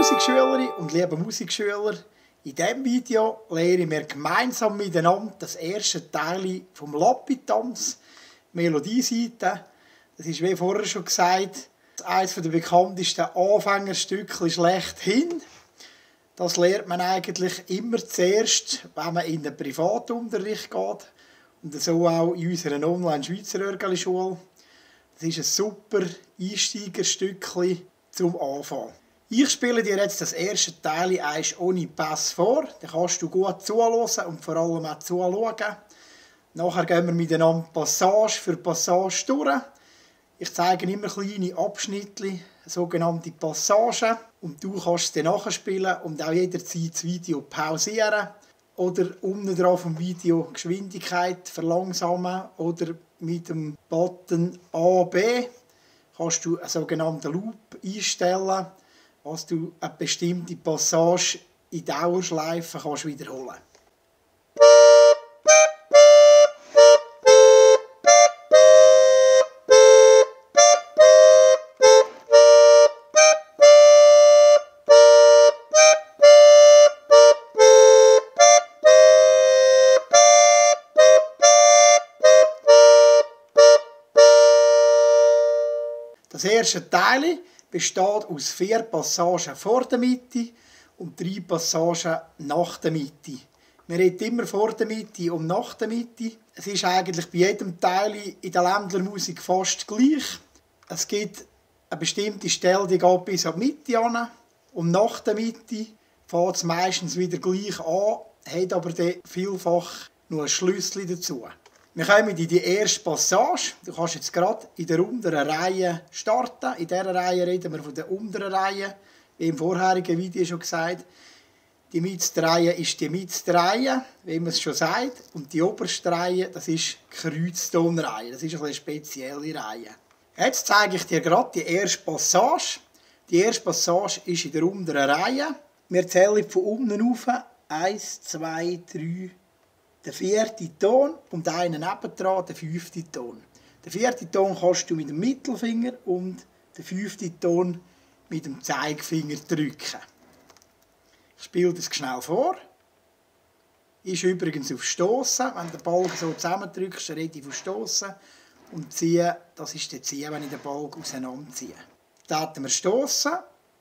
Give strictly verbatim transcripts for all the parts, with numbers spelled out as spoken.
Musikschülerinnen und liebe Musikschüler, in diesem Video lehren wir gemeinsam miteinander das erste Teil vom Lappi-Tanz, Melodieseite. Das ist, wie vorher schon gesagt, eines der bekanntesten Anfängerstücke schlechthin. Das lernt man eigentlich immer zuerst, wenn man in den Privatunterricht geht. Und so auch in unserer Online-Schweizer-Örgeli-Schule. Das ist ein super Einsteigerstückchen zum Anfang. Ich spiele dir jetzt das erste Teil eins ohne Pass vor. Dann kannst du gut zuhören und vor allem auch zuschauen. Nachher gehen wir miteinander Passage für Passage durch. Ich zeige immer kleine Abschnitte, sogenannte Passagen. Und du kannst es dann nachspielen und auch jederzeit das Video pausieren. Oder unten drauf vom Video Geschwindigkeit verlangsamen. Oder mit dem Button A B kannst du einen sogenannten Loop einstellen, dass du eine bestimmte Passage in Dauerschleife kannst wiederholen kannst. Das erste Teil besteht aus vier Passagen vor der Mitte und drei Passagen nach der Mitte. Wir reden immer vor der Mitte und nach der Mitte. Es ist eigentlich bei jedem Teil in der Ländlermusik fast gleich. Es gibt eine bestimmte Stelle, die geht bis an die Mitte an. Und nach der Mitte fängt es meistens wieder gleich an, hat aber dann vielfach noch ein Schlüssel dazu. Wir kommen in die erste Passage. Du kannst jetzt gerade in der unteren Reihe starten. In dieser Reihe reden wir von der unteren Reihe, wie im vorherigen Video schon gesagt. Die mittlere Reihe ist die mittlere Reihe, wie man es schon sagt. Und die oberste Reihe, das ist die Kreuztonreihe. Das ist eine spezielle Reihe. Jetzt zeige ich dir gerade die erste Passage. Die erste Passage ist in der unteren Reihe. Wir zählen von unten auf. Eins, zwei, drei. Der vierte Ton und einen nebendran, der fünfte Ton. Den vierten Ton kannst du mit dem Mittelfinger und den fünften Ton mit dem Zeigefinger drücken. Ich spiele das schnell vor. Ist übrigens auf Stossen. Wenn du den Balg so zusammendrückst, rede ich von Stossen. Und ziehen, das ist der Ziehen, wenn ich den Balg auseinanderziehe. Dann wir Stossen.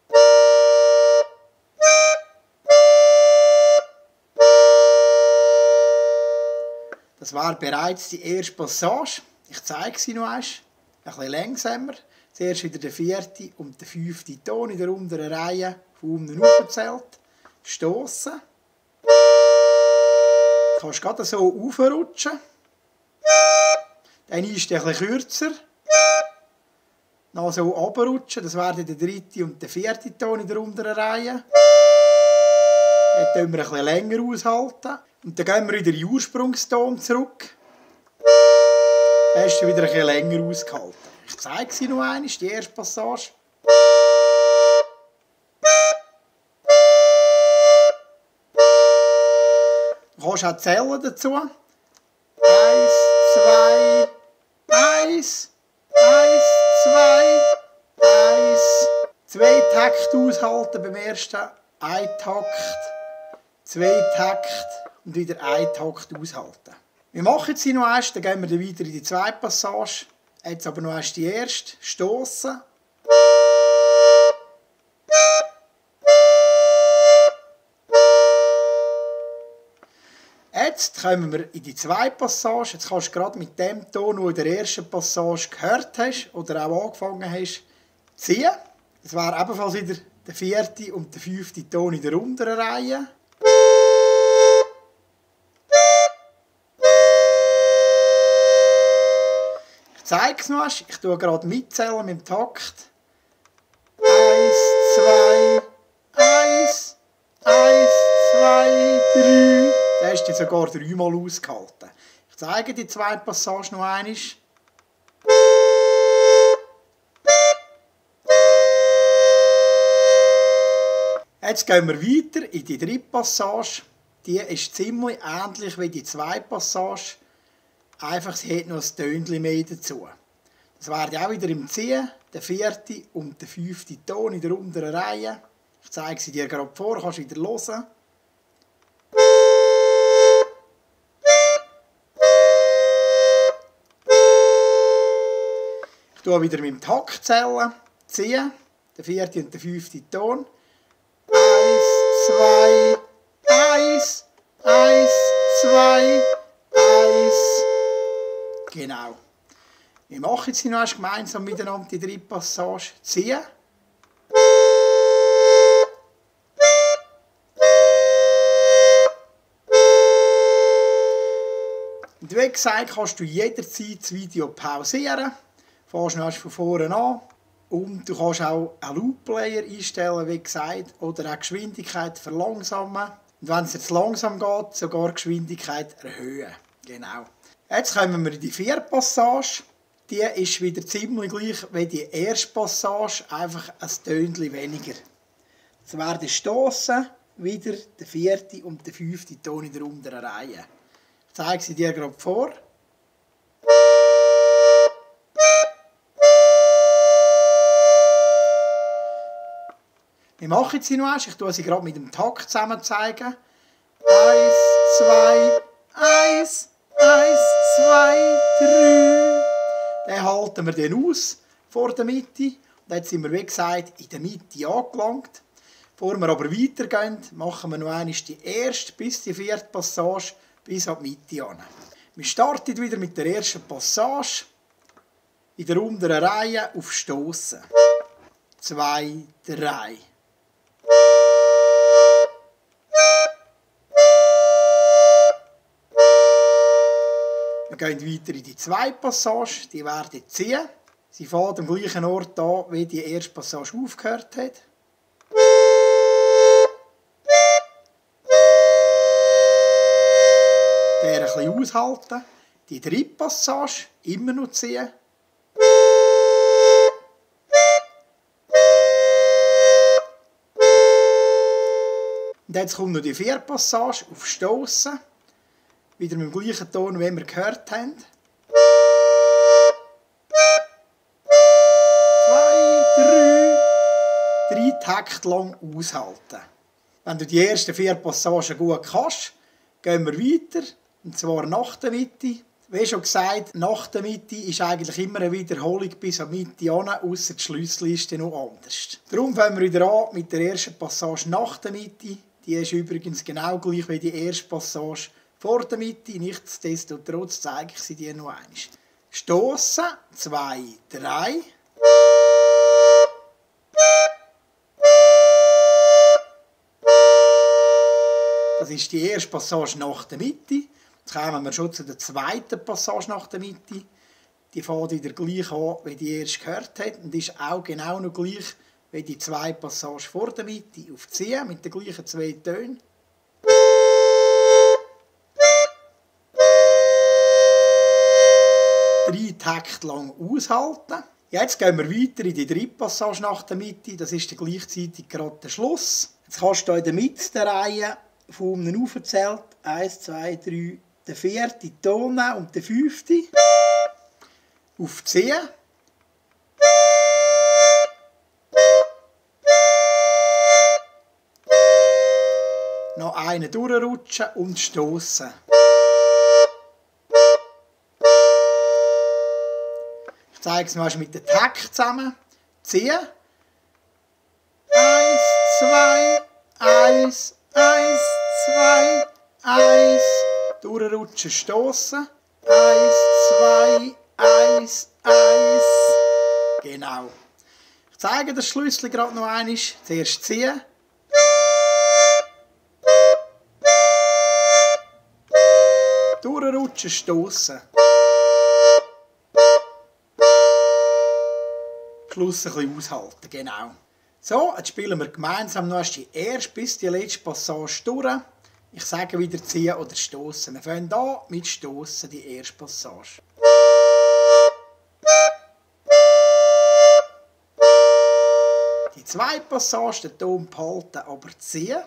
Das war bereits die erste Passage. Ich zeige sie noch einmal. Ein bisschen langsamer. Zuerst wieder der vierte und der fünfte Ton in der unteren Reihe von unten aufgezählt. Stossen. Du kannst gerade so aufrutschen. Dann ist der etwas kürzer. Dann so runterrutschen. Das wäre der dritte und der vierte Ton in der unteren Reihe. Dann können wir ein bisschen länger aushalten. Und dann gehen wir wieder in den Ursprungston zurück. Dann hast du wieder ein bisschen länger ausgehalten. Ich zeige sie noch einmal, die erste Passage. Du kannst auch zählen dazu. Eins, zwei, eins, eins, zwei, eins. Zwei Takte aushalten beim ersten. Ein Takt, zwei Takte. Und wieder einen Takt aushalten. Wir machen sie noch erst, dann gehen wir dann wieder in die zweite Passage. Jetzt aber noch erst die erste. Stossen. Jetzt kommen wir in die zweite Passage. Jetzt kannst du gerade mit dem Ton, den du in der ersten Passage gehört hast oder auch angefangen hast, ziehen. Das wäre ebenfalls wieder der vierte und der fünfte Ton in der unteren Reihe. Ich zeige es noch. Ich tue gerade mitzählen mit dem Takt. Eins, zwei, eins, eins, zwei, drei. Der ist jetzt sogar dreimal ausgehalten. Ich zeige die zwei Passagen noch einmal. Jetzt gehen wir weiter in die dritte Passage. Die ist ziemlich ähnlich wie die zweite Passage. Einfach, sie hat noch ein Tönchen mehr dazu. Das wäre auch wieder im C, der vierte und der fünfte Ton in der unteren Reihe. Ich zeige sie dir gerade vor, kannst du wieder hören. Ich tue wieder mit dem Taktzählen ziehen, der vierte und der fünfte Ton. Eins, zwei, eins, eins, zwei, eins. Genau. Wir machen jetzt noch erst gemeinsam miteinander die dritte Passage. Ziehen. Und wie gesagt, kannst du jederzeit das Video pausieren. Fährst noch erst von vorne an. Und du kannst auch einen Loop-Player einstellen, wie gesagt, oder auch die Geschwindigkeit verlangsamen. Und wenn es jetzt langsam geht, sogar die Geschwindigkeit erhöhen. Genau. Jetzt kommen wir in die vierte Passage. Die ist wieder ziemlich gleich wie die erste Passage, einfach ein Tönchen weniger. Es werden stossen, wieder der vierte und der fünfte Ton in der unteren Reihe. Ich zeige sie dir gerade vor. Wir machen sie noch erst. Ich tue sie gerade mit dem Takt zusammen zeigen. Eins, zwei, eins, eins, zwei, drei. Den halten wir dann aus vor der Mitte. Und jetzt sind wir, wie gesagt, in der Mitte angelangt. Bevor wir aber weitergehen, machen wir noch einmal die erste bis die vierte Passage bis an die Mitte an. Wir starten wieder mit der ersten Passage. In der unteren Reihe auf Stossen. Zwei, drei. Wir gehen weiter in die zweite Passage, die werden ziehen. Sie fährt am gleichen Ort an, wie die erste Passage aufgehört hat. Der ein bisschen aushalten. Die dritte Passage, immer noch ziehen. Und jetzt kommt noch die vierte Passage auf Stossen. Wieder mit dem gleichen Ton, wie wir gehört haben. Zwei, drei. Drei Takte lang aushalten. Wenn du die ersten vier Passagen gut kannst, gehen wir weiter. Und zwar nach der Mitte. Wie schon gesagt, nach der Mitte ist eigentlich immer eine Wiederholung bis zur Mitte an, ausser die Schlussliste noch anders. Darum fangen wir wieder an mit der ersten Passage nach der Mitte. Die ist übrigens genau gleich wie die erste Passage vor der Mitte. Nichtsdestotrotz zeige ich sie dir noch einmal. Stossen, zwei, drei. Das ist die erste Passage nach der Mitte. Jetzt kommen wir schon zu der zweiten Passage nach der Mitte. Die fängt wieder gleich an, wie die erste gehört hat. Und ist auch genau noch gleich wie die zweite Passage vor der Mitte. Auf C mit den gleichen zwei Tönen. Drei Takte lang aushalten. Jetzt gehen wir weiter in die dritte Passage nach der Mitte. Das ist dann gleichzeitig gerade der Schluss. Jetzt kannst du in der Mitte der Reihe von unten aufgezählt. Eins, zwei, drei, der vierte Ton und der fünfte. Auf C. Noch einen durchrutschen und stossen. Ich zeige es mal mit dem Takt zusammen. Ziehen. Eins, zwei, eins, eins, zwei, eins. Durchrutschen, stossen. Eins, zwei, eins, eins. Genau. Ich zeige das Schlüssel gerade noch einmal. Zuerst ziehen. Durchrutschen, stossen. Schluss ein bisschen aushalten, genau. So, jetzt spielen wir gemeinsam noch erst die erste bis die letzte Passage durch. Ich sage wieder ziehen oder stossen. Wir fangen an mit stossen, die erste Passage. Die zweite Passage, den Ton behalten, aber ziehen.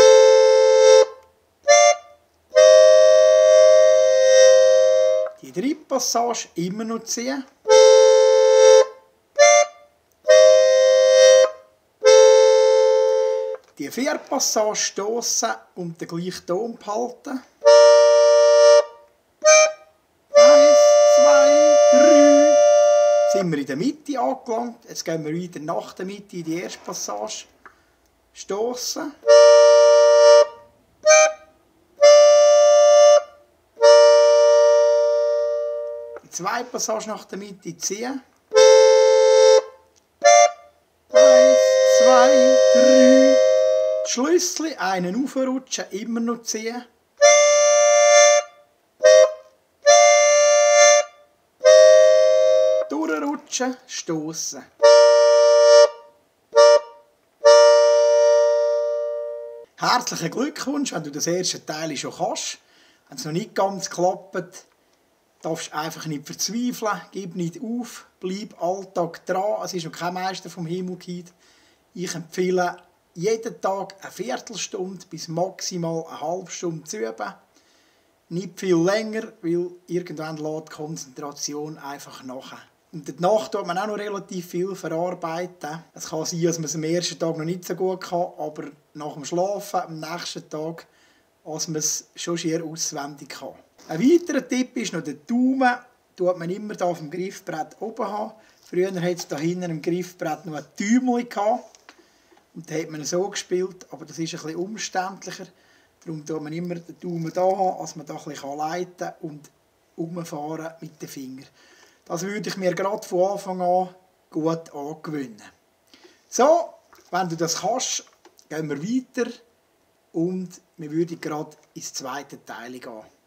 Die dritte Passage immer noch ziehen. Die Vierpassage stossen und den gleichen Ton behalten. Eins, zwei, drei. Sind wir in der Mitte angelangt. Jetzt gehen wir wieder nach der Mitte in die erste Passage. Stossen. Die zweite Passage nach der Mitte ziehen. Eins, zwei, drei. Die Schlüssel, einen aufrutschen, immer noch ziehen. Durchrutschen, stossen. Herzlichen Glückwunsch, wenn du das erste Teil schon kannst. Wenn es noch nicht ganz klappt, darfst du einfach nicht verzweifeln, gib nicht auf, bleib Alltag dran. Es ist noch kein Meister vom Himmel gefallen. Ich empfehle, jeden Tag eine Viertelstunde bis maximal eine halbe Stunde zu üben. Nicht viel länger, weil irgendwann lässt die Konzentration einfach nach. Und in der Nacht tut man auch noch relativ viel verarbeiten. Es kann sein, dass man es am ersten Tag noch nicht so gut kann, aber nach dem Schlafen am nächsten Tag, als man es schon schier auswendig kann. Ein weiterer Tipp ist noch der Daumen. Den man immer hier auf dem Griffbrett oben haben. Früher hatte es hier hinten am Griffbrett noch ein Däumchen gehabt. Und da hat man so gespielt, aber das ist ein bisschen umständlicher. Darum tut man immer den Daumen hier haben, dass man da ein bisschen leiten und umfahren mit den Fingern. Das würde ich mir gerade von Anfang an gut angewöhnen. So, wenn du das kannst, gehen wir weiter und wir würden gerade ins zweite Teil gehen.